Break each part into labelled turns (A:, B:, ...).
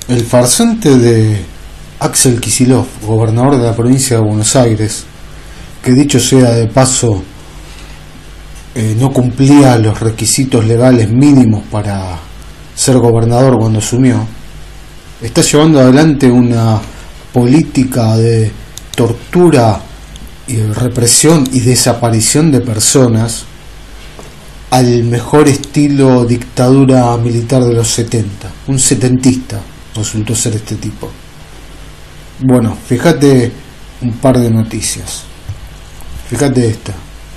A: El farsante de Axel Kicillof, gobernador de la provincia de Buenos Aires, que dicho sea de paso no cumplía los requisitos legales mínimos para ser gobernador cuando asumió, está llevando adelante una política de tortura y represión y desaparición de personas al mejor estilo dictadura militar de los 70. Un setentista resultó ser este tipo. Bueno, fíjate un par de noticias. Fíjate esta.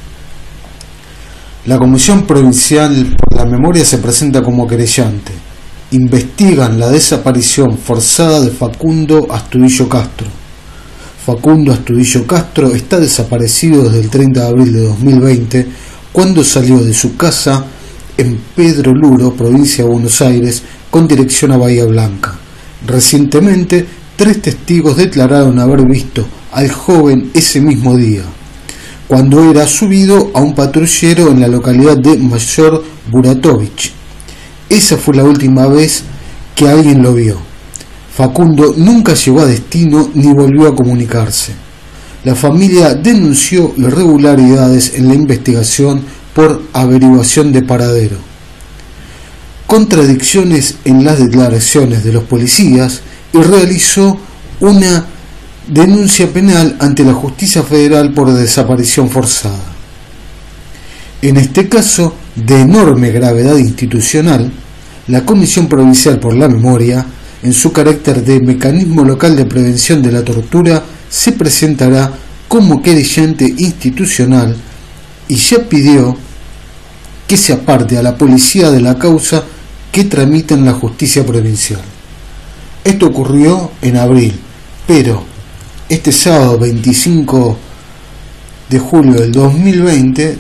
A: La Comisión Provincial por la Memoria se presenta como querellante. Investigan la desaparición forzada de Facundo Astudillo Castro. Facundo Astudillo Castro está desaparecido desde el 30 de abril de 2020, cuando salió de su casa en Pedro Luro, provincia de Buenos Aires, con dirección a Bahía Blanca. Recientemente, 3 testigos declararon haber visto al joven ese mismo día, cuando era subido a un patrullero en la localidad de Mayor Buratovich. Esa fue la última vez que alguien lo vio. Facundo nunca llegó a destino ni volvió a comunicarse. La familia denunció irregularidades en la investigación por averiguación de paradero, contradicciones en las declaraciones de los policías, y realizó una denuncia penal ante la Justicia Federal por desaparición forzada. En este caso, de enorme gravedad institucional, la Comisión Provincial por la Memoria, en su carácter de mecanismo local de prevención de la tortura, se presentará como querellante institucional y ya pidió que se aparte a la policía de la causa que tramita en la justicia provincial. Esto ocurrió en abril, pero este sábado 25 de julio del 2020,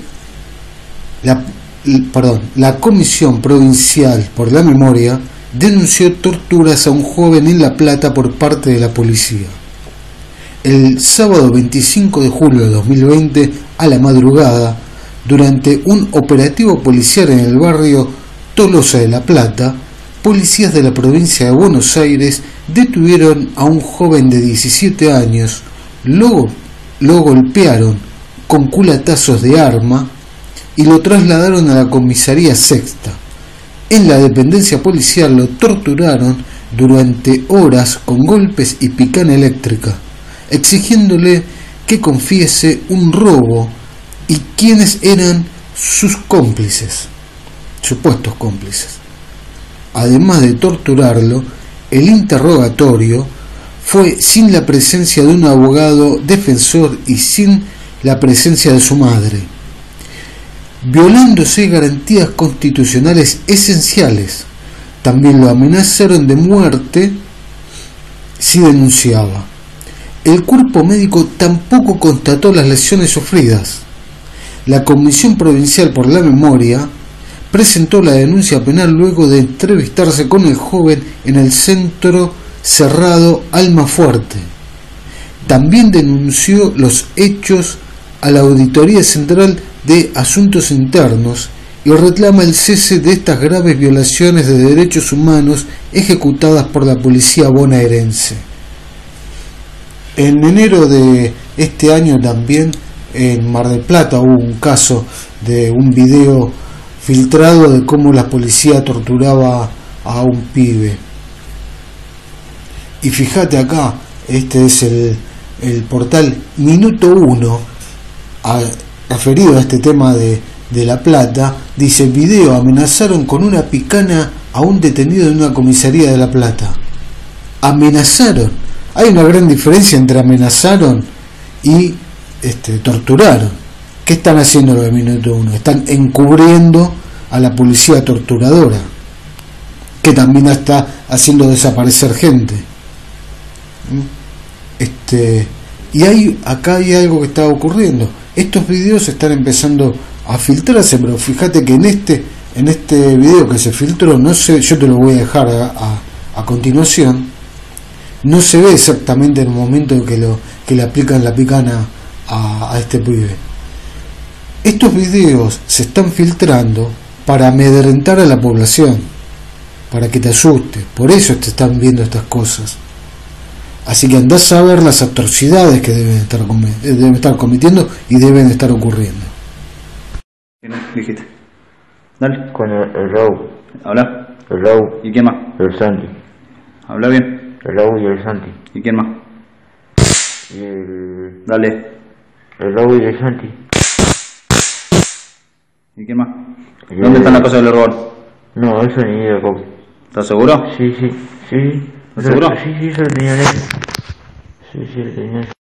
A: la Comisión Provincial por la Memoria denunció torturas a un joven en La Plata por parte de la policía. El sábado 25 de julio de 2020, a la madrugada, durante un operativo policial en el barrio Tolosa de La Plata, policías de la provincia de Buenos Aires detuvieron a un joven de 17 años, lo golpearon con culatazos de arma y lo trasladaron a la comisaría sexta. En la dependencia policial lo torturaron durante horas con golpes y picana eléctrica, exigiéndole que confiese un robo y quiénes eran sus cómplices, supuestos cómplices. Además de torturarlo, el interrogatorio fue sin la presencia de un abogado defensor y sin la presencia de su madre, violándose garantías constitucionales esenciales. También lo amenazaron de muerte si denunciaba. El cuerpo médico tampoco constató las lesiones sufridas. La Comisión Provincial por la Memoria presentó la denuncia penal luego de entrevistarse con el joven en el centro cerrado Almafuerte. También denunció los hechos a la Auditoría Central de Asuntos Internos y reclama el cese de estas graves violaciones de derechos humanos ejecutadas por la policía bonaerense. En enero de este año también en Mar del Plata hubo un caso de un video filtrado de cómo la policía torturaba a un pibe. Y fíjate acá, este es el portal Minuto 1, referido a este tema de La Plata. Dice: video, amenazaron con una picana a un detenido en una comisaría de La Plata. Amenazaron. Hay una gran diferencia entre amenazaron y torturaron. ¿Qué están haciendo los de Minuto 1? Están encubriendo a la policía torturadora, que también está haciendo desaparecer gente. Y acá hay algo que está ocurriendo. Estos videos están empezando a filtrarse, pero fíjate que en este video que se filtró, no sé, yo te lo voy a dejar a continuación, no se ve exactamente en el momento que le aplican la picana a este pibe. Estos videos se están filtrando para amedrentar a la población. para que te asustes. Por eso te están viendo estas cosas. Así que andás a ver las atrocidades que deben estar cometiendo y deben estar ocurriendo.
B: ¿Qué dijiste? Dale.
C: Con el Raúl.
B: Habla.
C: El Raúl.
B: ¿Y quién más?
C: El Santi.
B: Habla bien.
C: El Raúl y el Santi.
B: ¿Y quién más?
C: Y el...
B: Dale.
C: El Raúl y el Santi.
B: ¿Y quién más? ¿Dónde están las cosas que le robaron?
C: No, eso ni idea, Coco.
B: ¿Estás seguro?
C: Sí.
B: ¿Estás seguro?
C: Sí, eso lo tenía lejos. Sí, lo tenía.